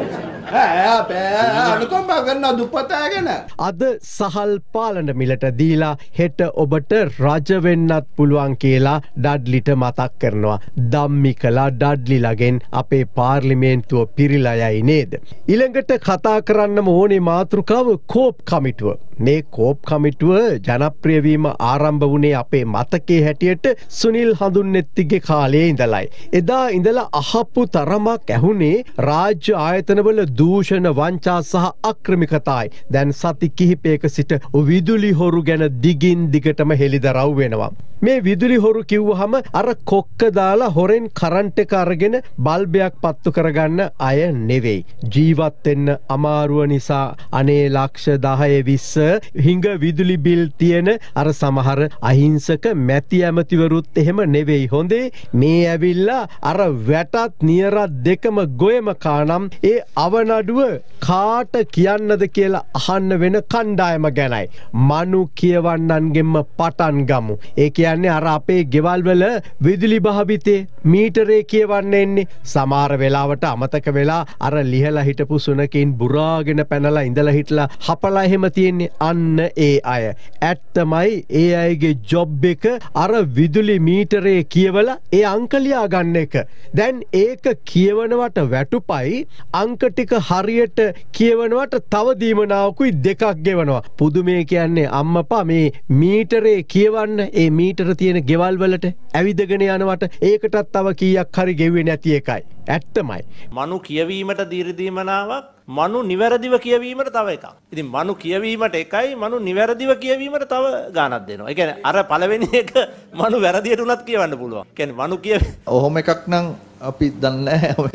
අනුකම්පා කරන දුප්පතා ගැන. අද සහල් පාලන මිලට දීලා හෙට ඔබට රජ වෙන්නත් පුළුවන් කියලා ඩඩ්ලිට මතක් කරනවා. ධම්මිකලා ඩඩ්ලිලගෙන් අපේ පාර්ලිමේන්තුව පිරිලා යයි නේද? ඊළඟට කතා කරන්නම ඕනේ මාතෘකාව කෝප් කමිටුව. මේ කෝප් කමිටුව ජනප්‍රිය වීම ආරම්භ වුණේ අපේ මතකයේ හැටියට සුනිල් හඳුන්නැත්තිගේ කාලයේ ඉඳලයි. එදා ඉඳලා අහපු තරමක් ඇහුනේ රාජ්‍ය ආයතනවල දූෂණ වංචා සහ අක්‍රමිකතායි. දැන් සති කිහිපයක සිට විදුලි හොරු ගැන දිගින් දිගටම හෙළිදරව් වෙනවා. මේ විදුලි හොරු කිව්වහම අර කොක්ක දාලා හොරෙන් කරන්ට් එක අරගෙන බල්බයක් පත්තු කරගන්න අය නෙවෙයි. ජීවත් වෙන්න අමාරුව නිසා අනේ ලක්ෂ 10 20 හිඟ විදුලි බිල් තියෙන අර සමහර අහිංසක මැති ඇමතිවරුත් එහෙම නෙවෙයි. හොඳේ මේ ඇවිල්ලා අර වැටත් නියරත් දෙකම ගොයම කානම් ඒ අවනඩුව කාට කියන්නද කියලා අහන්න වෙන කණ්ඩායම ගැනයි. මනු කියවන්නන්ගෙන්ම පටන් ගමු. ඒ කියන්නේ අර අපේ ගෙවල් වල විදුලි භාවිතේ මීටරේ කියවන්න එන්නේ. සමහර වෙලාවට අමතක වෙලා අර ලිහලා හිටපු සුනකින් බුරාගෙන පැනලා ඉඳලා හිටලා හපලා එහෙම තියෙන්නේ. අන්න ඒ අය. ඇත්තමයි ඒ අයගේ ජොබ් එක අර විදුලි මීටරේ කියවලා ඒ අංක ලියා ගන්න එක. දැන් ඒක කියවනවට වැටුපයි අංක ටික හරියට කියවනවට තව දීමනාවකුයි දෙකක් ගෙවනවා. පුදුමේ කියන්නේ අම්මපා මේ මීටරේ කියවන්න ඒ මීටර තියෙන ගෙවල් වලට ඇවිදගෙන යනවට ඒකටත් තව කීයක් හරි ගෙව්වේ නැති එකයි. ඇත්තමයි. මනු කියවීමට දීර්දීමනාවක් මනු නිවැරදිව කියවීමට තව එකක්. ඉතින් මනු කියවීමට එකයි මනු නිවැරදිව කියවීමට තව ගානක් දෙනවා. ඒ කියන්නේ අර පළවෙනි එක මනු වැරදියට උනත් කියවන්න පුළුවන්. කියන්නේ මනු ඔහොම එකක් නම් අපි දන්නේ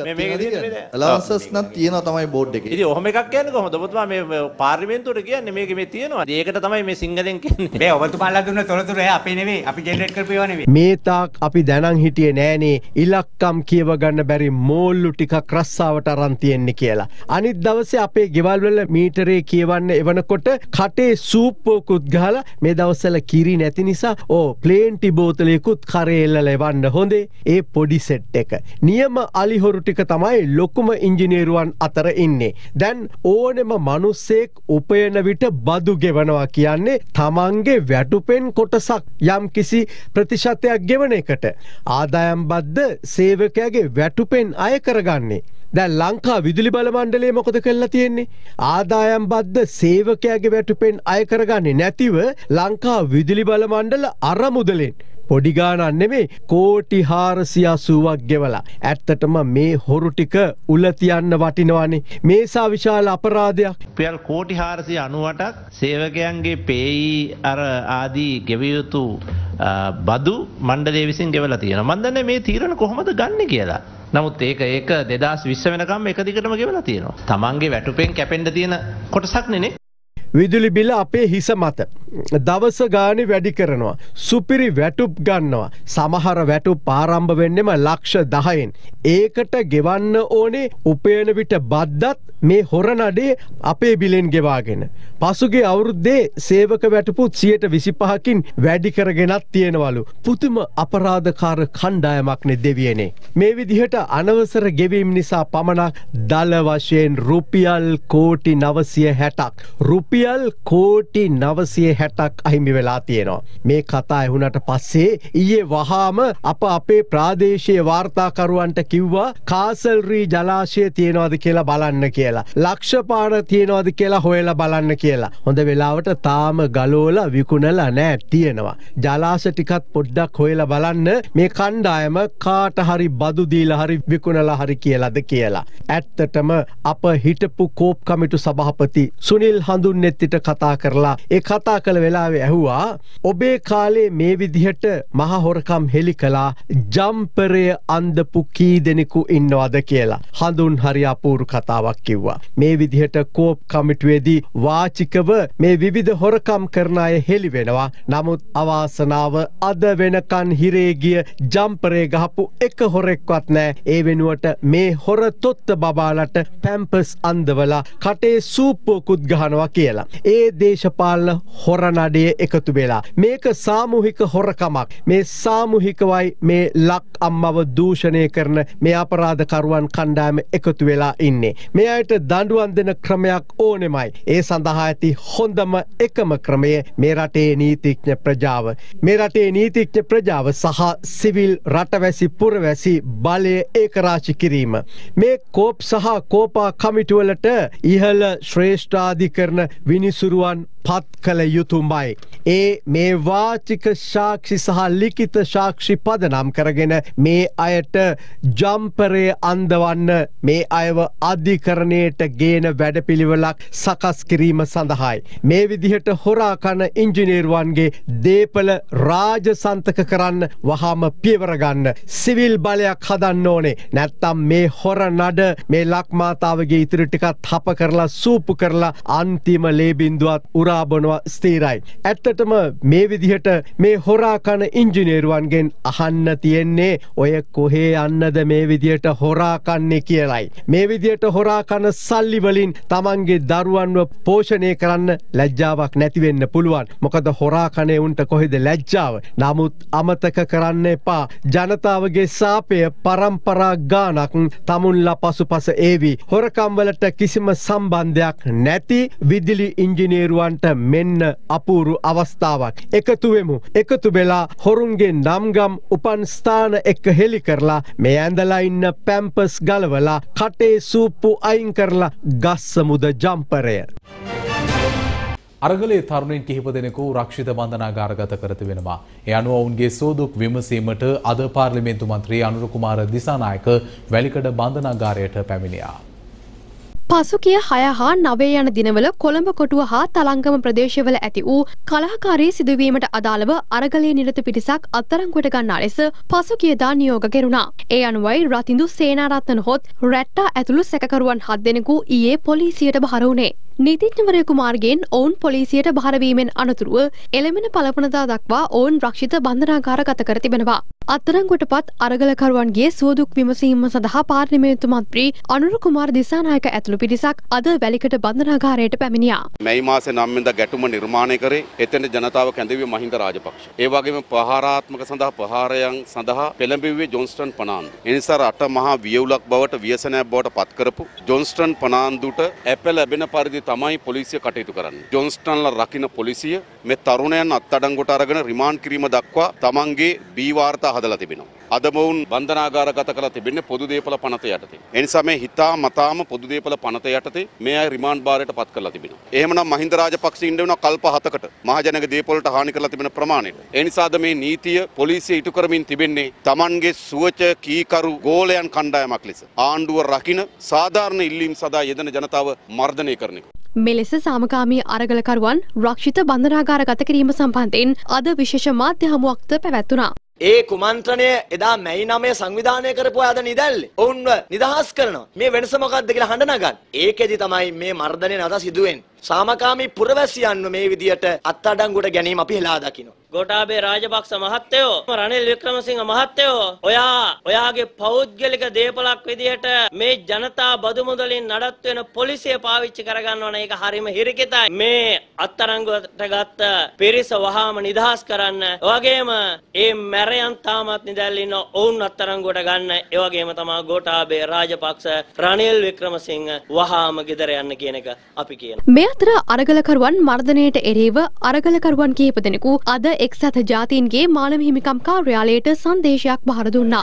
නැහැ. අලවන්සස් නම් තියෙනවා තමයි බෝඩ් එකේ. ඉතින් ඔහොම එකක් කියන්නේ කොහොමද? ඔබතුමා මේ පාර්ලිමේන්තුවට කියන්නේ මේකේ මේ තියෙනවා. ඒකට තමයි මේ සිංහලෙන් කියන්නේ. මේ ඔබතුමාලා දුන්න තොරතුරු අපේ නෙවෙයි. අපි ජෙනරේට් කරපේවා නෙවෙයි. මේ තාක් අපි දැනන් හිටියේ නෑනේ ඉලක්කම් කියව ගන්න බැරි මෝල්ලු ටිකක් රස්සාවට අරන් තියෙන්නේ කියලා. අනිත් දවසේ අපේ ගෙවල් වල මීටරේ කියවන්න එවනකොට කටේ සූප්පුවකුත් ගහලා මේ දවස්වල කිරි නැති නිසා ප්ලේන්ටි බෝතලයකුත් කරේ එල්ලලා එවන්න හොඳේ. ඒ පොඩි සෙට් එක. නියම අලිහොරු ටික තමයි ලොකුම ඉංජිනේරුවන් අතර ඉන්නේ. දැන් ඕනෙම මිනිස්සෙක් උපයන විට බදු ගෙවනවා කියන්නේ තමන්ගේ වැටුපෙන් කොටසක් යම් කිසි ප්‍රතිශතයක් ගෙවන එකට. ආදායම් බද්ද සේවකයාගේ වැටුපෙන් අය කරගන්නේ. දැන් ලංකා විදුලි බල මණ්ඩලය මොකද කරලා තියෙන්නේ? ආදායම් බද්ද සේවකයාගේ වැටුපෙන් අය කරගන්නේ නැතිව ලංකා විදුලි බල මණ්ඩල අරමුදලෙන් පොඩි ගානක් නෙමෙයි කෝටි 480ක් ගෙවලා. ඇත්තටම මේ හොරු ටික උල තියන්න වටිනවනේ. මේසා විශාල අපරාධයක්. රුපියල් කෝටි 498ක් සේවකයන්ගේ පේයි අර ආදී ගෙවිය යුතු බදු මණ්ඩලය විසින් ගෙවලා තියෙනවා. මම දන්නේ මේ තීරණ කොහොමද ගන්නෙ කියලා. නමුත් ඒක 2020 වෙනකම් එක දිගටම ගෙවලා තියෙනවා. තමන්ගේ වැටුපෙන් කැපෙන්න තියෙන කොටසක් නෙනේ. විදුලි බිල අපේ හිස මත දවස ගානේ වැඩි කරනවා. සුපිරි වැටුප් ගන්නවා. සමහර වැටුප් ආරම්භ වෙන්නෙම ලක්ෂ 10න්. ඒකට ගෙවන්න ඕනේ උපයන විට බද්දත් මේ හොර නඩේ අපේ බිලෙන් ගෙවාගෙන. පසුගිය අවුරුද්දේ සේවක වැටුපුත් 25%කින් වැඩි කරගෙනත් තියෙනවලු. පුදුම අපරාධකාර කණ්ඩායමක් නේ දෙවියනේ. මේ විදිහට අනවසර ගෙවීම නිසා පමණක් දල වශයෙන් රුපියල් කෝටි 960ක් රුපියල් කෝටි 960ක් අහිමි වෙලා තියෙනවා. මේ කතා ඇහුණට පස්සේ ඊයේ වහාම අපේ ප්‍රාදේශීය වාර්තාකරුවන්ට කිව්වා කාසල්රී ජලාශය තියෙනවද කියලා බලන්න කියලා. ලක්ෂපාන තියෙනවද කියලා හොයලා බලන්න කියලා. හොඳ වෙලාවට තාම ගලෝලා විකුණලා නැහැ තියෙනවා. ජලාශ ටිකත් පොඩ්ඩක් හොයලා බලන්න මේ කණ්ඩායම කාට හරි බදු දීලා හරි විකුණලා හරි කියලාද කියලා. ඇත්තටම අප හිටපු කෝප් කමිටු සභාපති සුනිල් හඳුන්නෙත්තිට කතා කරලා ඒ කතා කළ වෙලාවේ ඇහුවා ඔබේ කාලේ මේ විදිහට මහ හොරකම් හෙලි කළා ජම්පරය අන්දපු කී දෙනෙකු ඉන්නවද කියලා. හඳුන් හරි අපූර්ව කතාවක් කිව්වා. මේ විදිහට කෝප් කමිටුවේදී වාචිකව මේ විවිධ හොරකම් කරන අය හෙලි වෙනවා. නමුත් අවාසනාව අද වෙනකන් හිරේ ගිය ජම්පරේ ගහපු එක හොරෙක්වත් නැහැ. ඒ වෙනුවට මේ හොර තොත්ත බබාලට පැම්පස් අන්දවලා කටේ සූප්පුවකුත් ගහනවා කියලා. ඒ දේශපාලන හොර නඩේ එකතු වෙලා මේක සාමූහික හොරකමක්. මේ සාමූහිකවයි මේ ලක් අම්මව දූෂණය කරන මේ අපරාධකරුවන් කණ්ඩායම එකතු වෙලා ඉන්නේ. මේ අයට දඬුවම් දෙන ක්‍රමයක් ඕනෙමයි. ඒ සඳහා ඇති හොඳම එකම ක්‍රමය මේ රටේ නීතිඥ ප්‍රජාව. මේ රටේ නීතිඥ ප්‍රජාව සහ සිවිල් රටවැසි පුරවැසි බලය ඒකරාශි කිරීම. මේ කෝප් සහ කෝපා කමිටුවලට ඉහළ ශ්‍රේෂ්ඨාධිකරණ විනිසුරුවන් පත් කළ යුතුමයි. ඒ මේ වාචික සාක්ෂි සහ ලිඛිත සාක්ෂි පදනම් කරගෙන මේ අයට ජම්පරේ අන්දවන්න මේ අයව අධිකරණයට ගේන වැඩපිළිවෙලක් සකස් කිරීම සඳහායි. මේ විදිහට හොරා කන ඉංජිනේරුවන්ගේ දේපල රාජසන්තක කරන්න වහාම පියවර ගන්න සිවිල් බලයක් හදන්න ඕනේ. නැත්තම් මේ හොර නඩ මේ ලක්මාතාවගේ ඉතිරි ටිකත් හප කරලා සූපු කරලා අන්තිම ලේ බින්දුවත් උරාබනවා ස්ථිරයි. ඇත්තටම මේ විදිහට මේ හොරා කන ඉංජිනේරුවන්ගෙන් අහන්න තියෙන්නේ ඔය කොහේ යන්නද මේ විදිහට හොරා කන්නේ කියලයි. මේ විදිහට හොරා කන සල්ලි වලින් තමන්ගේ දරුවන්ව පෝෂණය කරන්න ලැජ්ජාවක් නැති වෙන්න පුළුවන්. මොකද හොරා කනේ උන්ට කොහෙද ලැජ්ජාව? නමුත් අමතක කරන්න එපා. ජනතාවගේ සාපය පරම්පරා ගානක් තමුන්ලා පසුපස ඒවි. හොරකම් වලට කිසිම සම්බන්ධයක් නැති විදුලි ඉංජිනේරුවන්ට මෙන්න අපූරු අවස්ථාවක්. එකතු වෙමු. එකතු වෙලා හොරුන්ගේ නම්ගම් උපන් ස්ථාන එක්ක හෙලි කරලා මේ ඇඳලා ඉන්න පැම්පස් ගලවලා කටේ සූප්පු අයින් කරලා ගස්සමුද ජම්පරය. අරගලයේ තරුණයින් කිහිප දෙනෙකු රක්ෂිත බන්ධනාගාරගත කර තිබෙනවා. ඒ අනුව ඔවුන්ගේ සෝදුක් විමසීමට අද පාර්ලිමේන්තු මන්ත්‍රී අනුර කුමාර දිසානායක වැලිකඩ බන්ධනාගාරයට පැමිණියා. පසුගිය 6 හා 9 යන දිනවල කොළඹ කොටුව හා තලංගම ප්‍රදේශවල ඇති වූ කලහකාරී සිදුවීමට අදාළව අරගලයේ නිරත පිරිසක් අත්අඩංගුවට ගන්නා ලෙස පසුගියදා නියෝග කෙරුණා. ඒ අනුවයි රතිඳු සේනාරත්න හොත් රැට්ටා ඇතුළු සැකකරුවන් 7 දෙනෙකු ඊයේ පොලිසියට බහර වුණේ. නීතිඥවරයෙකු මාර්ගයෙන් ඔවුන් පොලිසියට බහරවීමෙන් අනතුරුව එළමෙන පළපනදා දක්වා ඔවුන් රක්ෂිත බන්ධනාගාරගත කර තිබෙනවා. අත්අඩංගුවට පත් අරගලකරුවන්ගේ සුවදුක් විමසීම සඳහා පාර්ලිමේන්තු මන්ත්‍රී අනුර කුමාර දිසානායක ඇතුළු පිරිසක් අද වැලිකඩ බන්ධනාගාරයට පැමිණියා. මැයි මාසේ 9 වෙනිදා ගැටුම නිර්මාණය කරේ එතන ජනතාව කැඳවුවේ මහින්ද රාජපක්ෂ. ඒ වගේම ප්‍රහාරාත්මක සඳහා ප්‍රහාරයන් සඳහා පෙළඹෙව්වේ ජොන්ස්ටන් පනාන්දු. ඒ නිසා රට මහා වියවුලක් බවට ව්‍යසනයක් බවට පත් කරපු ජොන්ස්ටන් පනාන්දුට ඇප ලැබෙන පරිදි තමයි පොලිසිය කටයුතු කරන්නේ. ජොන්ස්ටන්ලා රකින්න පොලිසිය මේ තරුණයන් අත්අඩංගුවට අරගෙන රිමාන්ඩ් කිරීම දක්වා තමන්ගේ බී වාර්තා හදලා තිබෙනවා. අද මොවුන් බන්ධනාගාරගත කරලා තිබෙන්නේ පොදු දේපල පනත යටතේ. ඒ නිසා මේ හිතා මතාම පොදු දේපල පනත යටතේ මේ අය රිමාන්ඩ් බාරයට පත් කරලා තිබෙනවා. එහෙමනම් මහින්ද රාජපක්ෂ ඉන්න වෙනවා කල්ප 7කට මහජනක දේපලට හානි කරලා තිබෙන ප්‍රමාණයට. ඒ නිසාද මේ නීතිය පොලිසිය ඉටු කරමින් තිබෙන්නේ Tamanගේ සුවච කීකරු ගෝලයන් කණ්ඩායමක් ලෙස. ආණ්ඩුව රකින්න සාධාරණ ඉල්ලීම් සදා යෙදෙන ජනතාව මර්ධනය කරන එක. මෙලෙස සාමකාමී අරගලකරුවන් රක්ෂිත බන්ධනාගාරගත කිරීම සම්බන්ධයෙන් අද විශේෂ මාධ්‍ය හමුවක්ද පැවැත්වුණා. ඒ කුමන්ත්‍රණය එදා මැයි 9 සංවිධානය කරපු අද නිදැල්ලේ ඔවුන්ව නිදහස් කරනවා. මේ වෙනස මොකක්ද කියලා හඬ නගන්න. ඒකෙදි තමයි මේ මර්ධනය නැවත සිදු වෙන්නේ. සාමකාමී පුරවැසියන්ව මේ විදියට අත්අඩංගුවට ගැනීම අපි හෙලා දකිනවා. ගෝඨාභය රාජපක්ෂ මහත්තයෝ රනිල් වික්‍රමසිංහ මහත්තයෝ ඔයාගේ පෞද්ගලික දේපලක් විදියට මේ ජනතා බදු මුදලින් නඩත්තු වෙන පොලිසිය පාවිච්චි කරගන්නවා නම් ඒක හරිම හිරිකිතයි. මේ අත්අඩංගුවට ගත්ත පිරිස වහාම නිදහස් කරන්න. වගේම ඒ මැරයන් තාමත් නිදැල්ල ඉන්න ඔවුන් අත්අඩංගුවට ගන්න. ඒ වගේම තමයි ගෝඨාභය රාජපක්ෂ රනිල් වික්‍රමසිංහ වහාම ගෙදර යන්න කියන එක අපි කියනවා. මේ අතර අරගලකරුවන් මර්ධනයට එරෙහිව අරගලකරුවන් කිහිප දෙනෙකු අද එක්සත් ජාතීන්ගේ මානව හිමිකම් කාර්යාලයට සංදේශයක් බහර දුන්නා.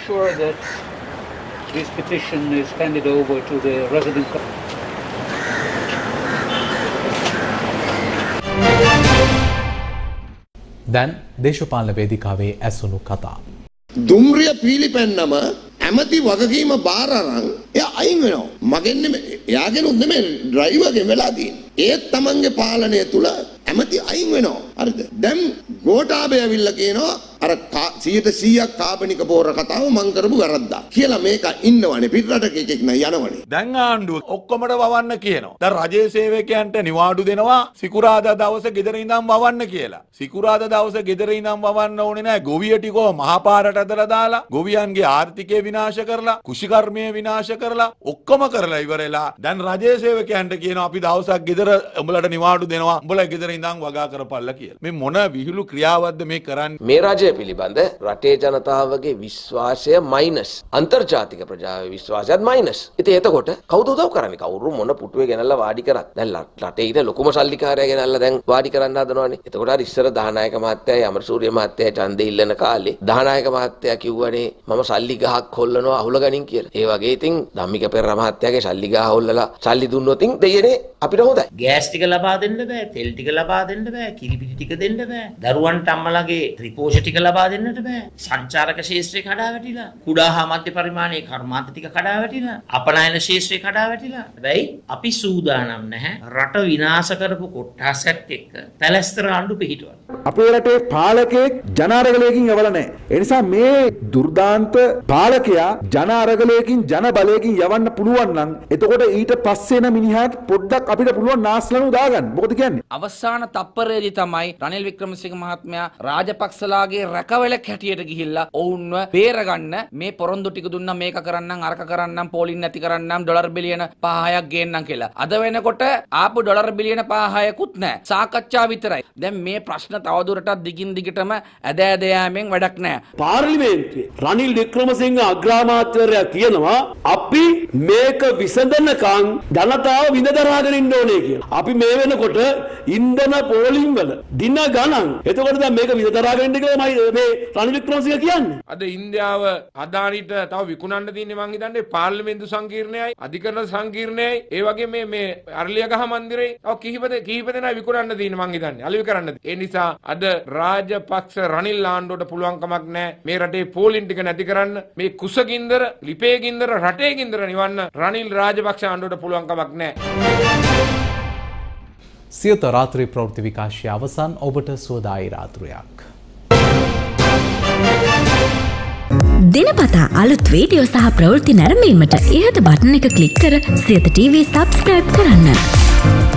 දැන් දේශපාලන වේදිකාවේ ඇසුණු කතා. දුම්රිය පීලිපැන්නම ඇමති වගකීම බාර අරන් එයා අයින් වෙනවා. මගෙන් නෙමෙයි එයාගෙනුත් නෙමෙයි ඩ්‍රයිවර්ගෙන් වෙලා තියෙන්නේ. ඒත් තමන්ගේ පාලනය තුල ඇමති අයින් වෙනවා. හරිද? දැන් ගෝඨාභය ඇවිල්ලා කියනවා අර 100% කාබනික පෝර කතාව මං කරපු වැරද්දා කියලා මේක ඉන්නවනේ පිටරටක එකෙක් නෑ යනවනේ. දැන් ආණ්ඩුව ඔක්කොමඩ වවන්න කියනවා. දැන් රජයේ සේවකයන්ට නිවාඩු දෙනවා සිකුරාදා දවසේ ගෙදර ඉඳන් වවන්න කියලා. සිකුරාදා දවසේ ගෙදර ඉඳන් වවන්න ඕනේ නෑ. ගොවිය ටිකෝ මහපාරට ඇදලා දාලා ගොවියන්ගේ ආර්ථිකය විනාශ කරලා කුෂිකර්මය විනාශ කරලා ඔක්කොම කරලා ඉවරලා දැන් රජයේ සේවකයන්ට කියනවා අපි දවසක් ගෙදර උඹලට නිවාඩු දෙනවා. උඹලා ගෙදර ඉඳන් වගා කරපල්ලා කියලා. මේ මොන විහිළු ක්‍රියාවක්ද මේ කරන්නේ? මේ රජය පිළිබඳ රටේ ජනතාවගේ විශ්වාසය මයිනස්. අන්තර්ජාතික ප්‍රජාවේ විශ්වාසයත් මයිනස්. ඉතින් එතකොට කවුද උදව් කරන්නේ? කවුරු මොන පුටුවේ ගෙනල්ලා වාඩි කරත්. දැන් රටේ ඉන්න ලොකුම සල්ලිකාරයා ගෙනල්ලා දැන් වාඩි කරන්න හදනවානේ. එතකොට අර ඉස්සර දහනායක මහත්තයා අමරසූරිය මහත්තයා ඡන්දෙ ඉල්ලන කාලේ දහනායක මහත්තයා කිව්වනේ මම සල්ලි ගහක් හොල්ලනවා අහුල ගනින් කියලා. ඒ වගේ ඉතින් ධම්මික පෙරේරා මහත්තයාගේ සල්ලි ගහ හොල්ලලා සල්ලි දුන්නොත් ඉතින් දෙයනේ අපිට හොඳයි. ගෑස් ටික ලබා දෙන්න බෑ, තෙල් ටික ලබා දෙන්න බෑ, කිරිපිටි ටික දෙන්න බෑ. දරුවන්ට අම්මලාගේ ත්‍රිපෝෂ ටික ලබා දෙන්නට බෑ. සංචාරක ශාස්ත්‍රය කඩා වැටිලා. කුඩා හා මධ්‍ය පරිමාණයේ කර්මාන්ත ටික කඩා වැටිලා. අපනයන ශාස්ත්‍රය කඩා වැටිලා. හැබැයි අපි සූදානම් නැහැ රට විනාශ කරපු කොට්ටාසයක් එක්ක පැලැස්තර ආණ්ඩු පිහිටවන්න. අපේ රටේ පාලකෙක් ජන අරගලයකින් යවලා නැහැ. ඒ නිසා මේ දුර්දාන්ත පාලකයා ජන අරගලයකින් ජන බලයකින් යවන්න පුළුවන් නම් එතකොට ඊට පස්සේ එන මිනිහාට පොඩ්ඩක් අපිට පුළුවන් නාස්ලනු දාගන්න. මොකද කියන්නේ? අවසාන තප්පරයේදී තමයි රනිල් වික්‍රමසිංහ මහත්මයා රාජපක්ෂලාගේ රැකවලක් හැටියට ගිහිල්ලා ඔවුන්ව බේරගන්න මේ පොරොන්දු ටික දුන්නා මේක කරන්නම් අරක කරන්නම් පෝලින් නැති කරන්නම් ඩොලර් බිලියන 5-6ක් ගේන්නම් කියලා. අද වෙනකොට ආපු ඩොලර් බිලියන 5-6කුත් නැහැ. සාකච්ඡා විතරයි. දැන් මේ ප්‍රශ්න තවදුරටත් දිගින් දිගටම ඇද ඇද යෑමෙන් වැඩක් නැහැ. පාර්ලිමේන්තුවේ රනිල් වික්‍රමසිංහ අග්‍රාමාත්‍යවරයා කියනවා අපි මේක විසඳනකම් ජනතාව විඳ දරාගෙන ඉන්න ඕනේ කියලා. අපි මේ වෙනකොට ඉන්ධන පෝලිං වල දින ගණන් එතකොට දැන් මේක විඳ දරාගෙන ඉන්න කියලා මේ රනිල් වික්‍රමසිංහ කියන්නේ. අද ඉන්දියාව අදානිට තව විකුණන්න තියෙන්නේ මං හිතන්නේ පාර්ලිමේන්තු සංකීර්ණයයි අධිකරණ සංකීර්ණයයි ඒ වගේ මේ අරලියගහ මන්දිරේ තව කිහිප දෙනා විකුණන්න තියෙන්නේ මං හිතන්නේ අලෙවි කරන්න. ඒ නිසා අද රාජපක්ෂ රනිල් ආණ්ඩුවට පුළුවන් කමක් නැහැ මේ රටේ පෝලිං ටික නැති කරන්න. මේ කුසගින්දර ලිපේගින්දර රටේ ගින්දර නිවන්න රනිල් රාජපක්ෂ ආණ්ඩුවට පුළුවන් කමක් නැහැ. සියත රාත්‍රී ප්‍රවෘත්ති විකාශය අවසන්. ඔබට සුවදායි රාත්‍රියක්. දිනපතා අලුත් වීඩියෝ සහ ප්‍රවෘත්ති නැරඹීමට ඉහත බටන් එක ක්ලික් කර සියත TV සබ්ස්ක්‍රයිබ් කරන්න.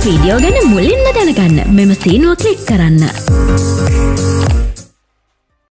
වීඩියෝ ගැන මුලින්ම දැනගන්න මෙම සීනුව ක්ලික් කරන්න.